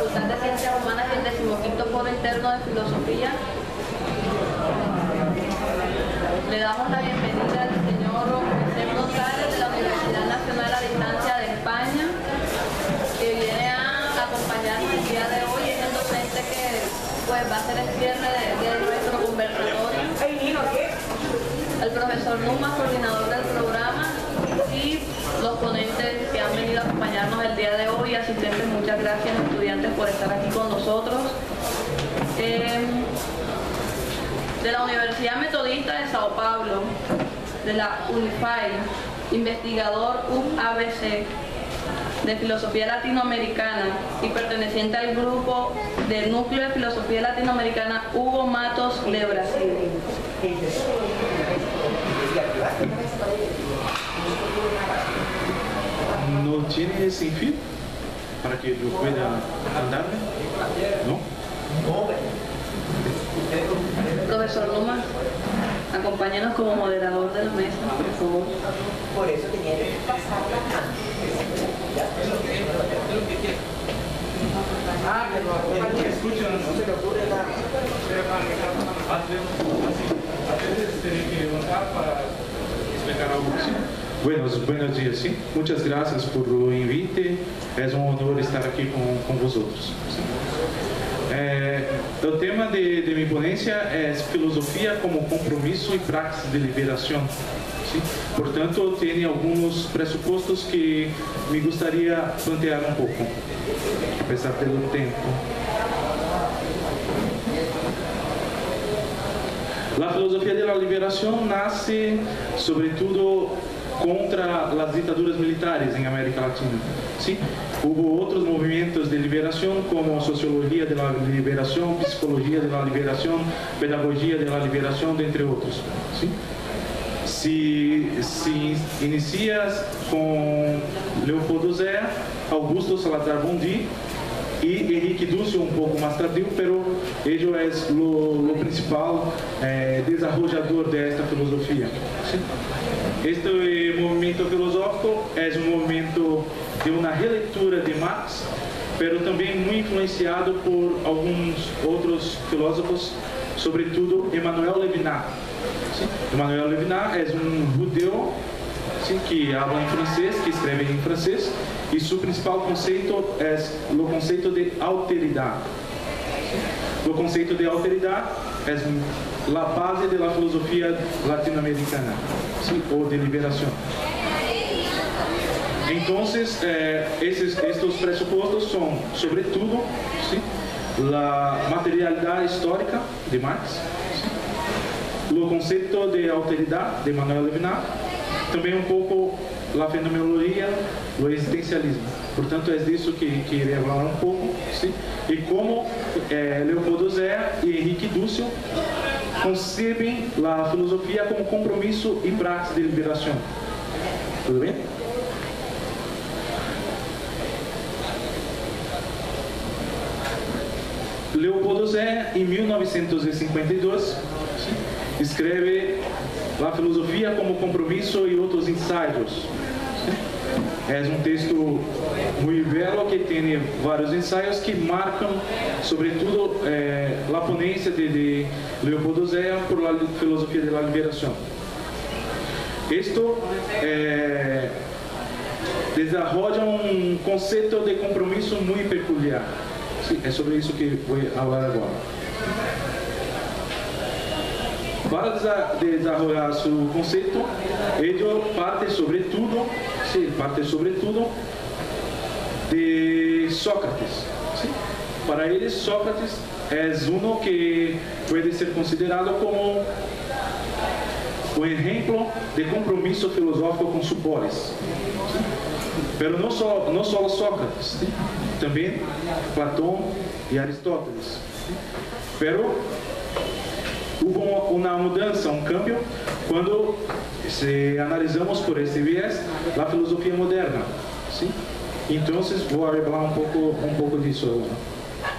Facultad de Ciencias Humanas y el 15º Foro Interno de Filosofía. Le damos la bienvenida al señor José González de la Universidad Nacional a Distancia de España, que viene a acompañarnos el día de hoy. Es el docente que pues, va a hacer el cierre de nuestro conversatorio. El profesor Numa, coordinador del programa, y los ponentes que han venido a acompañarnos el día de hoy. Asistentes, muchas gracias, estudiantes, por estar aquí con nosotros. De la Universidad Metodista de Sao Paulo, de la UNIFAI, investigador UABC, de Filosofía Latinoamericana y perteneciente al grupo del Núcleo de Filosofía Latinoamericana Hugo Matos de Brasil. ¿No tiene sin fin para que yo pueda andarme? ¿No? Profesor Numa, acompáñenos como moderador de la mesa, por favor. Por eso tenía que pasar las manos. Que escuchen, no se le ocurre nada. A veces tiene que levantar para explicar algo así. Buenos días, sim. Muchas gracias por o invite. É um honor estar aqui com vosotros. O tema de minha ponência é filosofia como compromisso e praxis de liberação. Sim? Portanto, tem alguns pressupostos que me gostaria plantear um pouco, apesar do tempo. A filosofia da liberação nasce, sobretudo, contra as ditaduras militares em América Latina. Sim? Houve outros movimentos de liberação, como sociologia da liberação, psicologia da liberação, pedagogia da liberação, dentre outros. Sim? Se inicia com Leopoldo Zé, Augusto Salazar Bondi e Henrique Dussel um pouco mais tardio, pero ele é o principal desenvolvedor desta filosofia. Sim? Este movimento filosófico é um movimento de uma releitura de Marx, pero também muito influenciado por alguns outros filósofos, sobretudo Emmanuel Levinas. Sim? Emmanuel Levinas é um judeu, sim, que fala em francês, que escreve em francês, e seu principal conceito é o conceito de alteridade. O conceito de alteridade é a base da filosofia latino-americana, sim, ou de liberação. Então, estes pressupostos são, sobretudo, sim, a materialidade histórica de Marx, sim, o conceito de alteridade de Emmanuel Levinas, também um pouco a fenomenologia, o existencialismo. Portanto, é disso que irei falar um pouco, sim, e como Leopoldo Zé e Henrique Dussel concebem a filosofia como compromisso e praxis de liberação. Tudo bem? Leopoldo Zé, em 1952, escreve A Filosofia como Compromisso e Outros Ensaios. É um texto muito belo que tem vários ensaios que marcam, sobretudo, a ponência de Leopoldo Zé por a filosofia da liberação. Isto desenvolve um conceito de compromisso muito peculiar. Sim, é sobre isso que vou falar agora. Para desenvolver seu conceito, ele parte sobretudo de Sócrates. Sim? Para ele, Sócrates é um que pode ser considerado como um exemplo de compromisso filosófico com sua polis. Mas não só Sócrates, sim? Também Platão e Aristóteles. Pero houve uma mudança, um câmbio, quando se analisamos por esse viés a filosofia moderna. Sim? Então, vou falar um pouco disso agora.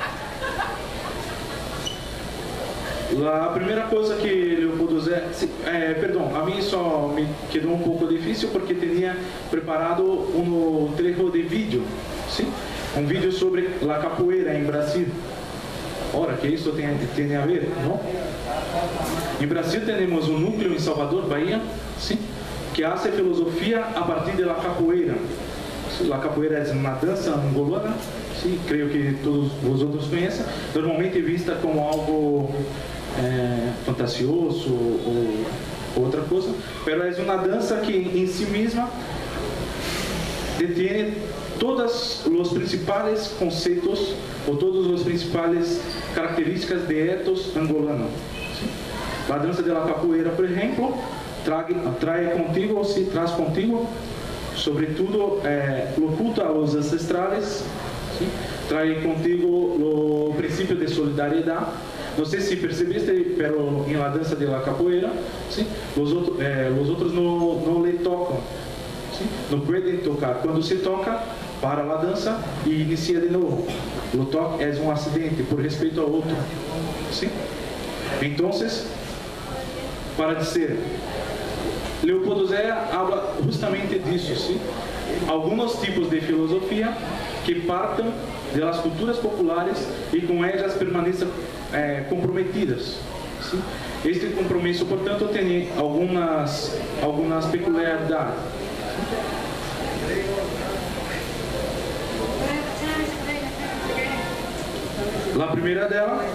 A primeira coisa que Leopoldo Zé... a mim só me quedou um pouco difícil porque tinha preparado um trecho de vídeo, sim? um vídeo sobre a capoeira em Brasil. Ora, que isso tem a ver, não? Em Brasil temos um núcleo em Salvador, Bahia, sim, que faz filosofia a partir da capoeira. A capoeira é uma dança angolana, sim, creio que todos os outros conhecem, normalmente vista como algo fantasioso ou outra coisa, mas é uma dança que em si mesma detém todos os principais conceitos ou todas as principais características de ethos angolano. Sim. A dança da capoeira, por exemplo, traz contigo, sobretudo, o culto aos ancestrais, sim? Traz contigo o princípio de solidariedade. Não sei se percebeste, pero em la dança de la capoeira, sim? Os outros não lhe tocam, sim? Não podem tocar. Quando se toca, para a dança e inicia de novo. O toque é um acidente por respeito ao outro, sim? Então, para dizer, Leopoldo Zéa habla justamente disso, sim? Alguns tipos de filosofia que partam das culturas populares e com elas permaneçam comprometidas, sim? Este compromisso, portanto, tem algumas peculiaridades. A primeira dela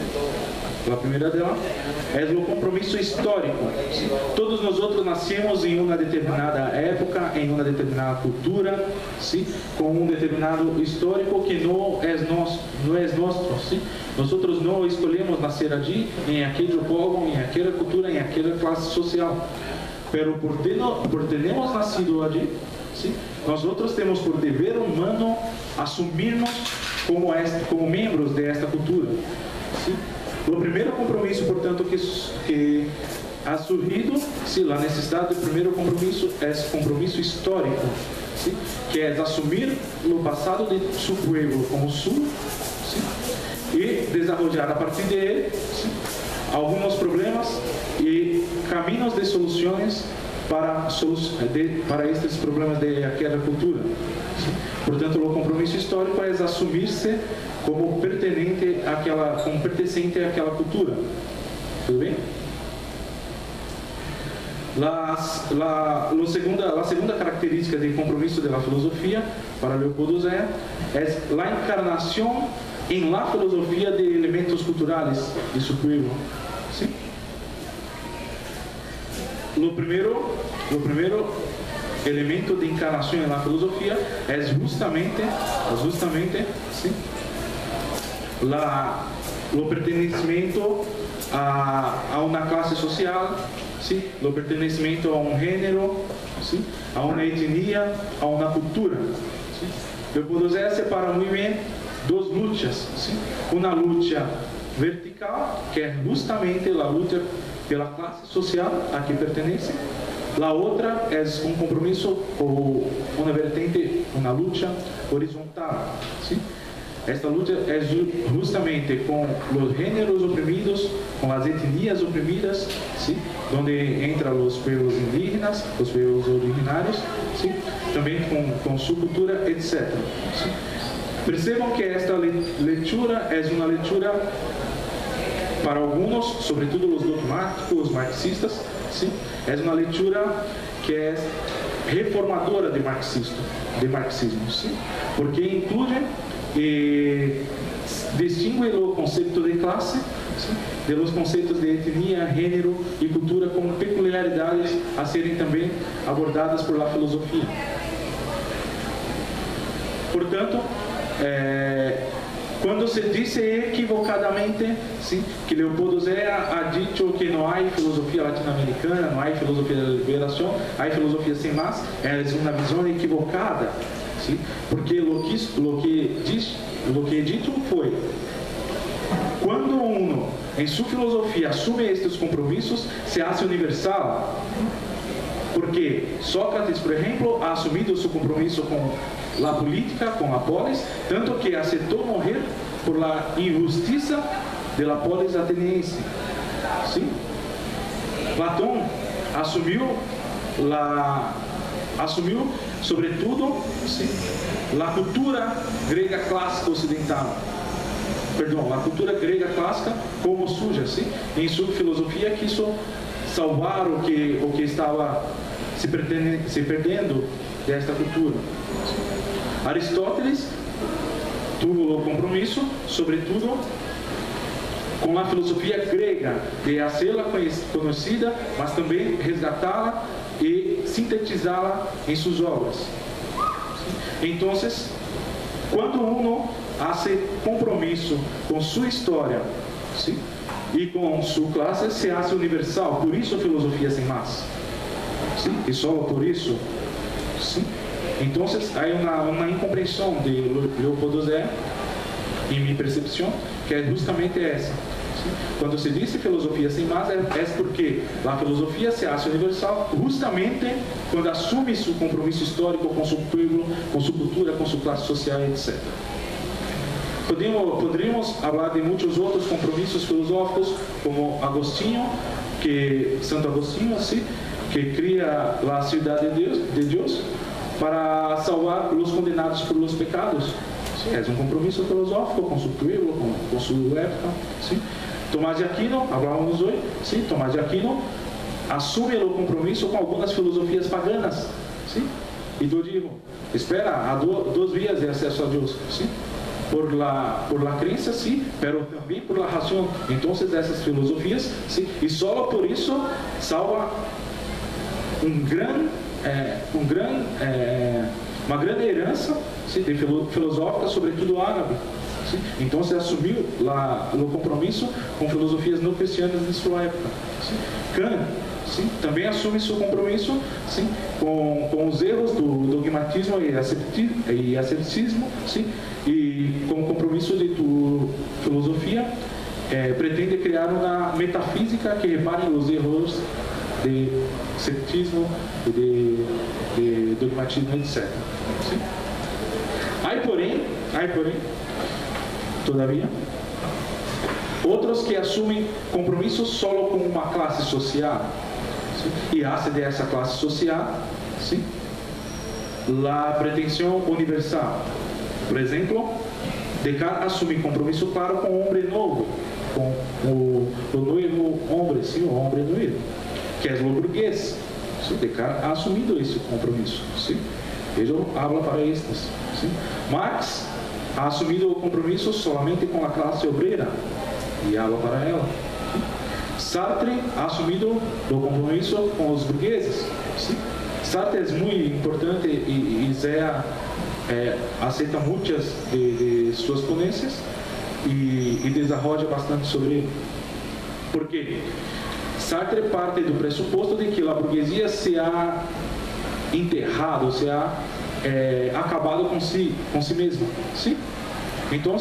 é o compromisso histórico. Todos nós outros nascemos em uma determinada época, em uma determinada cultura, sim? Com um determinado histórico que não é nosso. Sim? Nós outros não escolhemos nascer ali, em aquele povo, em aquela cultura, em aquela classe social. Pero por termos nascido ali, sim? Nós outros temos por dever humano assumirmos como membros desta cultura. Sim? O primeiro compromisso, portanto, que ha surgido, sim, a necessidade do primeiro compromisso é compromisso histórico, sim? Que é assumir o passado de seu povo como sul, sim? E desenvolver a partir dele, sim, alguns problemas e caminhos de soluções para estes problemas de aquela cultura. Sim? Portanto, o compromisso histórico é assumir-se como pertencente àquela cultura. Tudo bem? A segunda característica de compromisso da filosofia para Leopoldo Zéa é a encarnação em la filosofia de elementos culturais de seu povo. Sim? O primeiro elemento de encarnação na filosofia é justamente sim, o pertencimento a uma classe social, sim, o pertencimento a um gênero, sim, a uma etnia, a uma cultura. Leopoldo Zéa separa muito bem duas lutas, sim, uma luta vertical, que é justamente a luta pela classe social a que pertence. A outra é um compromisso ou uma vertente, uma luta horizontal. Sim? Esta luta é justamente com os gêneros oprimidos, com as etnias oprimidas, sim? Onde entram os povos indígenas, os povos originários, sim? Também com sua cultura, etc. Sim? Percebam que esta leitura é uma leitura para alguns, sobretudo os dogmáticos, os marxistas, sim? É uma leitura que é reformadora de marxismo, sim? Porque inclui e distingue o conceito de classe, sim? Dos conceitos de etnia, gênero e cultura como peculiaridades a serem também abordadas por la filosofia. Portanto, quando se disse equivocadamente, sim, que Leopoldo Zéa ha dito que não há filosofia latino-americana, não há filosofia da liberação, há filosofia sem mais, é uma visão equivocada, sim, porque o que é dito foi: quando uno em sua filosofia assume estes compromissos, se hace universal. Porque Sócrates, por exemplo, ha assumido seu compromisso com a política, com a polis, tanto que aceitou morrer por la injustiça de la polis ateniense. Sim? Platão assumiu, sobretudo, sim, la cultura grega clássica ocidental. Perdão, a cultura grega clássica como surge, sim? Em sua filosofia quiso salvar o que estava se perdendo desta cultura. Aristóteles teve o compromisso, sobretudo, com a filosofia grega, de fazê-la conhecida, mas também resgatá-la e sintetizá-la em suas obras. Então, quando uno hace compromisso com sua história, sim, e com sua classe, se hace universal. Por isso, filosofia sem mais. Sim, e só por isso. Sim. Então, há uma incompreensão de Leopoldo Zé, em minha percepção, que é justamente essa. Sim. Quando se diz filosofia sem mais, é porque a filosofia se hace universal justamente quando assume seu compromisso histórico com seu povo, com sua cultura, com sua classe social, etc. Poderíamos falar de muitos outros compromissos filosóficos, como Santo Agostinho, assim, que cria a cidade de Deus para salvar os condenados por los pecados. Sim, é um compromisso filosófico com seu povo, com sua época. Sim. Tomás de Aquino, falávamos hoje, sim, Tomás de Aquino assume o compromisso com algumas filosofias paganas. Sim. E eu digo, espera, há duas vias de acesso a Deus. Sim. Por la crença, sim, pero também por la razão. Então, essas filosofias, sim, e só por isso salva uma grande herança, sim, de filosófica, sobretudo árabe. Sim. Então, se assumiu o compromisso com filosofias não cristianas de sua época. Sim. Kant, sim, também assume seu compromisso, sim, com os erros do dogmatismo e asceticismo, sim, e com o compromisso de tua filosofia pretende criar uma metafísica que repare os erros de asceticismo e de dogmatismo, etc. Sim. Aí porém, todavia, outros que assumem compromisso só com uma classe social, sim, e hace dessa classe social, sim, a pretensão universal. Por exemplo, Descartes assume compromisso claro com o homem novo, com o novo homem, sim, o homem novo, que é o burguês. Sim, Descartes ha assumido esse compromisso. Sim. Ele habla para estes. Sim. Marx ha assumido o compromisso somente com a classe obrera e habla para ela. Sim. Sartre ha assumido o compromisso com os burgueses. Sim. Sartre é muito importante e Zé aceita muitas de suas ponências e desenvolve bastante sobre ele. Por quê? Sartre parte do pressuposto de que a burguesia se ha enterrado, se ha acabado com si mesma. Sim? Então,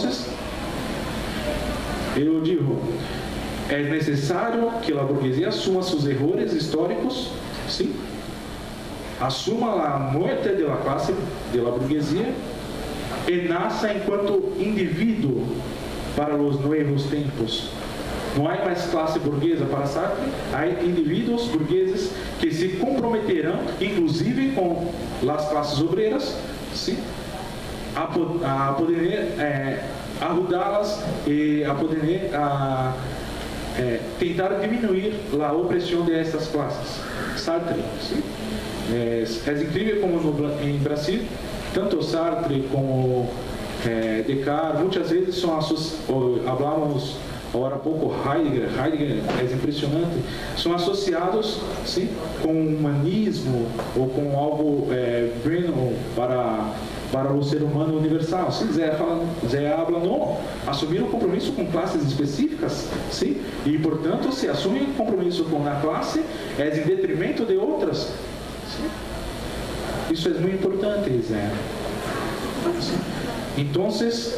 eu digo, é necessário que a burguesia assuma seus erros históricos, sim? Assuma a morte da classe da burguesia e nasça enquanto indivíduo para os novos tempos. Não há mais classe burguesa para Sartre, há indivíduos burgueses que se comprometerão, inclusive com as classes obreiras, sim, a poder ajudá-las e a poder tentar diminuir a opressão dessas classes. Sartre, sim. É incrível como em Brasil, tanto Sartre como Descartes, muitas vezes são falamos agora há pouco Heidegger é impressionante, são associados, sim, com o humanismo ou com algo bueno para o ser humano universal. Sim, Zé habla não, assumir um compromisso com classes específicas, sim, e portanto se assume um compromisso com a classe é em detrimento de outras. Sim. Isso é muito importante, Zé. Sim. Então,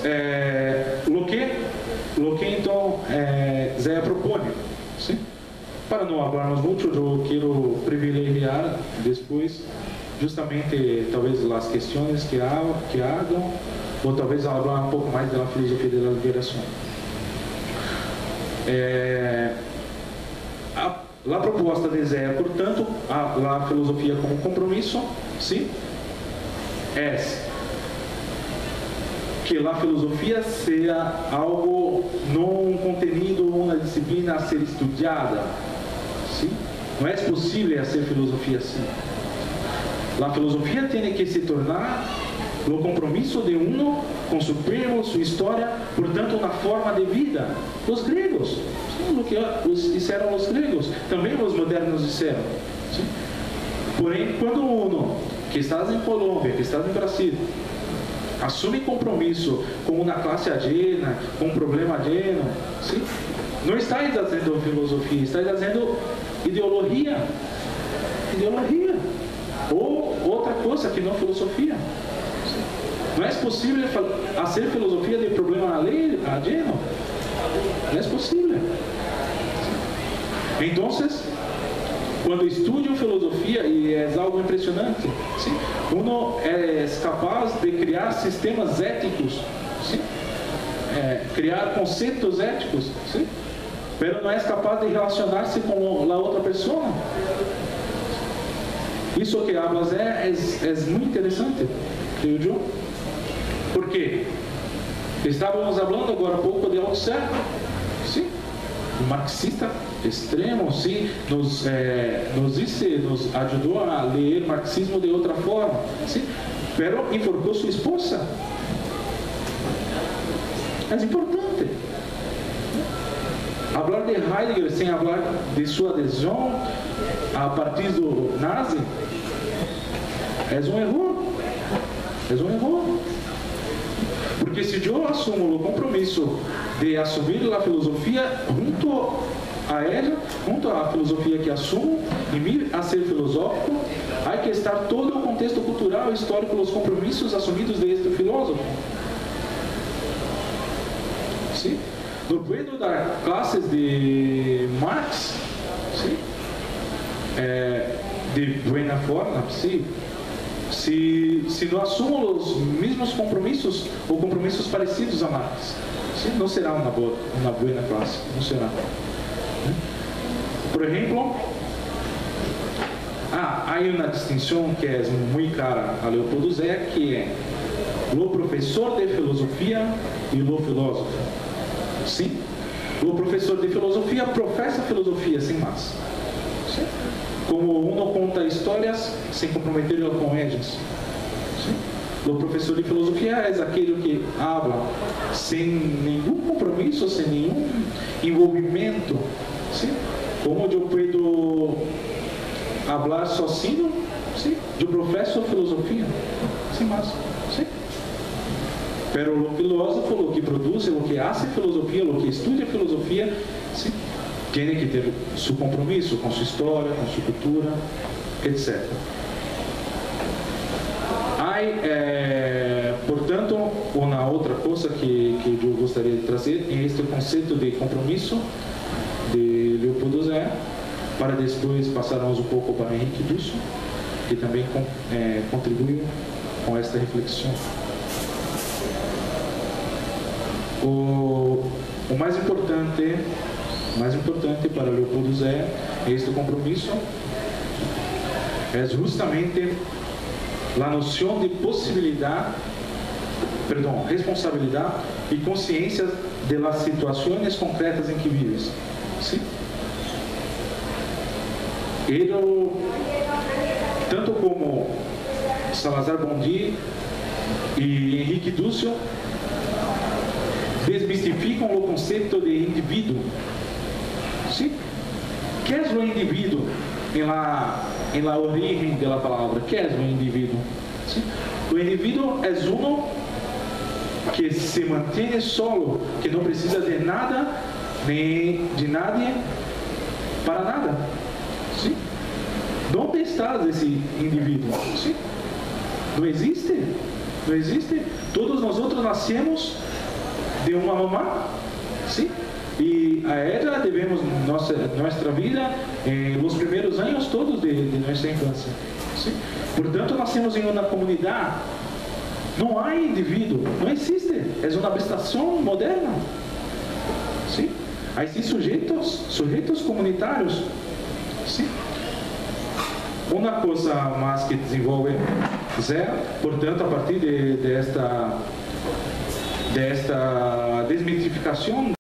o que então Zé propõe, sim? Para não falarmos muito, eu quero privilegiar depois justamente talvez as questões que hagam, ou talvez falar um pouco mais da filosofia da liberação. A proposta de Zé, portanto, a filosofia como compromisso, sim, é que a filosofia seja algo, não um contenido, uma disciplina a ser estudada. Sim? Não é possível ser filosofia assim. A filosofia tem que se tornar o compromisso de uno com seu primo, sua história, portanto, uma forma de vida. Os gregos, sim, o que disseram os gregos, também os modernos disseram. Sim? Porém, quando uno, que está em Colômbia, que está no Brasil, assume compromisso com uma classe ajena, com um problema ajeno, sim? Não está fazendo filosofia, está fazendo ideologia. Ideologia. Ou outra coisa que não filosofia. Não é possível fazer filosofia de problema ajeno. Não é possível. Então, quando estudo filosofia, e é algo impressionante, sim? Uno é capaz de criar sistemas éticos, sim? Criar conceitos éticos, sim? Mas não é capaz de relacionar-se com a outra pessoa. Isso que hablas é muito interessante, creio eu. Por quê? Estávamos falando agora há pouco de Althusser, sim? Um marxista extremo, sim, nos ajudou a ler marxismo de outra forma, sim? Pero enforcou sua esposa. É importante. Falar de Heidegger sem falar de sua adesão a partir do nazi é um erro. É um erro. Porque se eu assumo o compromisso de assumir a filosofia junto a ela, junto à filosofia que assumo, e me a ser filosófico, há que estar todo o contexto cultural e histórico dos compromissos assumidos deste filósofo. Sim? No meio das classes de Marx, sim? De buena forma, sim? Se não assumo os mesmos compromissos ou compromissos parecidos a Marx, sim? Não será uma boa classe, não será. Por exemplo, há uma distinção que é muito cara a Leopoldo Zé, que é o professor de filosofia e o filósofo. Sim? O professor de filosofia professa filosofia sem mais. Sim? Como não conta histórias sem comprometer com elas. Sim? O professor de filosofia é aquele que habla sem nenhum compromisso, sem nenhum envolvimento. Sim? Como eu puedo falar sozinho, sim? Eu professo filosofia, sem mais. Sim? Pero o filósofo, o que produz, o que hace filosofia, o que estuda filosofia, sim? Tem que ter seu compromisso com sua história, com sua cultura, etc. Portanto, uma outra coisa que eu gostaria de trazer é este conceito de compromisso de Leopoldo Zé, para depois passarmos um pouco para Henrique Dusso, que também contribui com esta reflexão. O mais importante para Leopoldo Zé, este compromisso, é justamente a noção de responsabilidade e consciência das situações concretas em que vives. Sim? Ele, tanto como Salazar Bondi e Henrique Dusso, desmistificam o conceito de indivíduo. Sim? Que é o indivíduo em la origem da palavra? Que é o indivíduo? Sim? O indivíduo é uno que se mantém solo, que não precisa de nada nem de nadie para nada. Sim? Onde está esse indivíduo? Sim? Não existe? Não existe? Todos nós outros nascemos de uma mamá, sim? E a ela devemos nossa vida nos primeiros anos todos de nossa infância. Sim? Portanto, nascemos em uma comunidade. Não há indivíduo, não existe. É uma abstração moderna. Sim? Há sim sujeitos comunitários. Sim? Uma coisa mais que desenvolve Zé, portanto, a partir desta desta desmitificação